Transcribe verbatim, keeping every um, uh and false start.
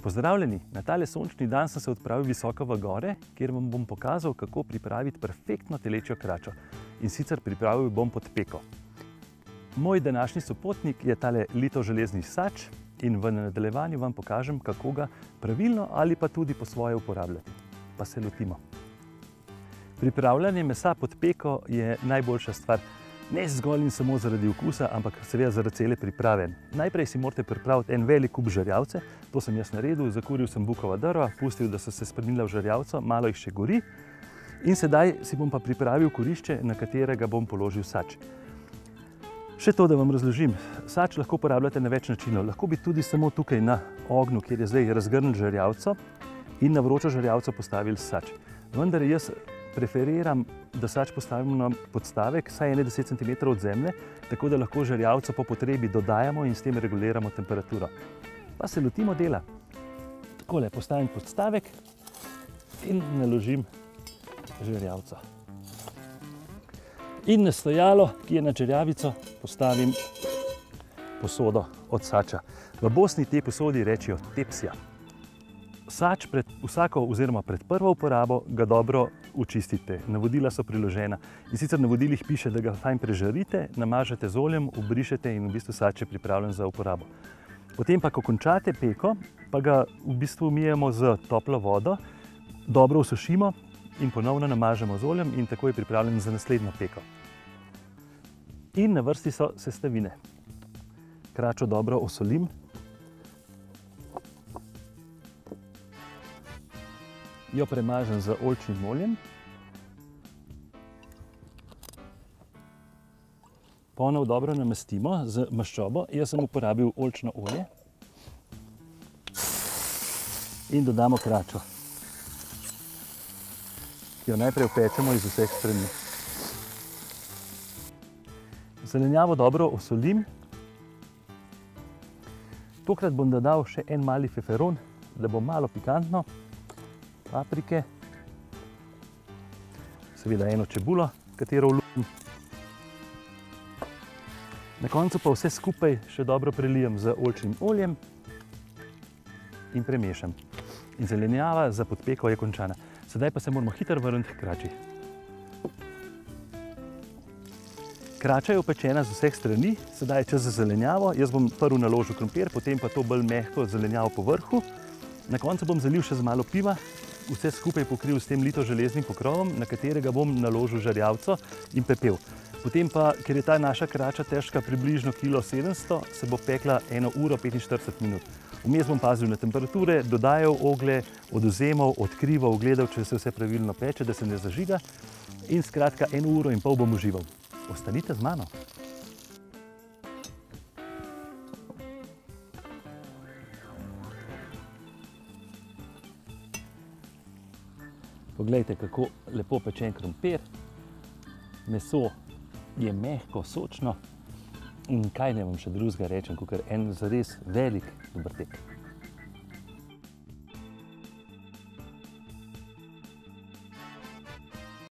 Pozdravljeni! Na tale sončni dan sem se odpravil visoko v gore, kjer vam bom pokazal, kako pripraviti perfektno telečjo kračo. In sicer pripravil bom pod peko. Moj današnji sopotnik je tale lito železni sač in v nadaljevanju vam pokažem, kako ga pravilno ali pa tudi po svoje uporabljati. Pa se lotimo. Pripravljanje mesa pod peko je najboljša stvar. Ne zgolj in samo zaradi okusa, ampak seveda zaradi cele priprave. Najprej si morate pripraviti en velik kup žerjavce, to sem jaz naredil, zakuril sem bukova drva, pustil, da so se spremenila v žerjavco, malo jih še gori. In sedaj si bom pa pripravil kurišče, na katerega bom položil sač. Še to, da vam razložim. Sač lahko uporabljate na več načinov. Lahko bi tudi samo tukaj na ognju, kjer je zdaj razgrnil žerjavco, in na vročo žerjavco postavili sač. Vendar jaz preferiram, da sač postavimo na podstavek, saj ene deset centimetrov od zemlje, tako da lahko žerjavco po potrebi dodajamo in s tem reguliramo temperaturo. Pa se lotimo dela. Takole postavim podstavek in naložim žerjavco. In na stojalo, ki je na žerjavico, postavim posodo od sača. V Bosni tej posodi rečejo tepsija. Sač pred vsako oziroma pred prvo uporabo ga dobro očistite. Navodila so priložena. In sicer na navodilih piše, da ga fajn prežarite, namažete z oljem, obrišete in v bistvu sač je pripravljen za uporabo. Potem pa, ko končate peko, pa ga v bistvu umijemo z toplo vodo, dobro osušimo in ponovno namažemo z oljem in tako je pripravljen za naslednjo peko. In na vrsti so sestavine. Kračo dobro osolim. Jo premažem z oljčnim oljem. Ponev dobro namestimo z maščobo. Jaz sem uporabil oljčno olje. In dodamo kračo, ki jo najprej opečemo iz vseh strani. Zelenjavo dobro osolim. Tokrat bom dodal še en mali feferon, da bo malo pikantno. Paprike, seveda eno čebulo, katero olupim. Na koncu pa vse skupaj še dobro prelijem z oljčnim oljem in premešam. In zelenjava za pod peko je končana. Sedaj pa se moramo hitro vrniti k krači. Krača je opečena z vseh strani, sedaj je čas za zelenjavo. Jaz bom prvo naložil krompir, potem pa to bolj mehko zelenjavo po vrhu. Na koncu bom zalil še z malo piva. Vse skupaj pokril s tem lito železnim pokrovom, na katerega bom naložil žerjavco in pepel. Potem pa, ker je ta naša krača težka približno kilo sedemsto, se bo pekla eno uro petinštirideset minut. Vmes bom pazil na temperature, dodajal oglje, odvzemal, odkrival, gledal, če se vse pravilno peče, da se ne zažiga. In skratka, eno uro in pol bom užival. Ostanite z mano. Poglejte, kako lepo pečen krompir. Meso je mehko, sočno. In kaj naj vam še drugega rečem, kakor en zares velik dober tek.